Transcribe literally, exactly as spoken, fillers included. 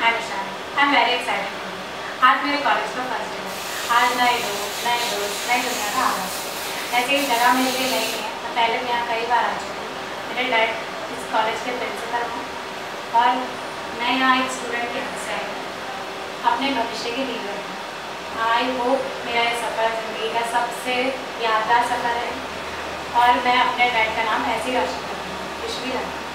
Hi Nishan, I'm very excited today. आज मेरे college का फर्स्ट डे है। आज नए लोग, नए दोस्त, नई दुनिया का आगाज़ है। ऐसे ही जगह मेरे लिए नई है। मैं पहले भी यहाँ कई बार आ चुकी हूँ। मेरे डैड इस कॉलेज के प्रिंसिपल हैं और मैं यहाँ एक स्टूडेंट के हक से आई हूँ, अपने भविष्य की लीडर हूँ। आई होप मेरा ये सफ़र ज़िंदगी का सबसे यादगार सफ़र है और मैं अपने डैड का नाम ऐसे ही रोशन करूँगी। Wish me luck.